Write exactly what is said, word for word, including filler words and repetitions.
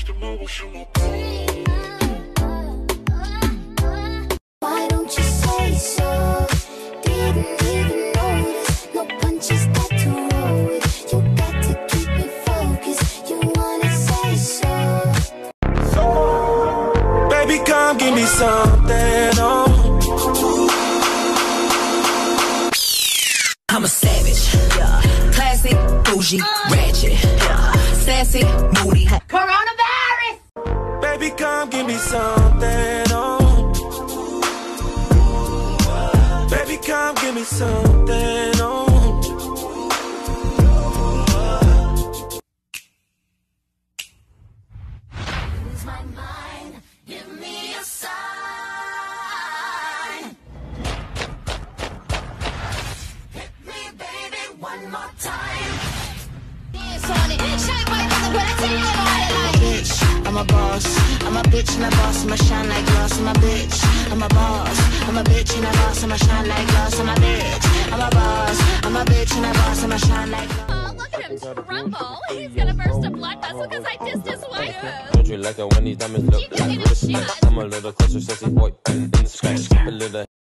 Why don't you say so? Didn't even notice. No punches got to roll with. You got to keep me focused. You wanna say so? Baby, come give me something. Oh. I'm a savage, yeah. Classic, bougie, ratchet, yeah. Sassy, moody. Coronavirus! Baby, come give me something. Oh. Baby, come give me something. Oh. Lose my mind. Give me a sign. Hit me, baby, one more time. Dance on it. Shine bright on the way. I tell you about it like. Bitch, I'm a boss. I'm a bitch and a boss. I'ma shine like glass. I'm a bitch. I'm a boss. I'm a bitch and a boss. I'ma shine like glass. I'm a bitch. I'm a boss. I'm a bitch and a boss. I'ma shine like glass. Oh, look at him tremble. He's gonna burst a blood vessel because I dissed his wife. Don't you like it when these diamonds look like wristbands? I'm a little closer, sexy boy, in the scratch. A little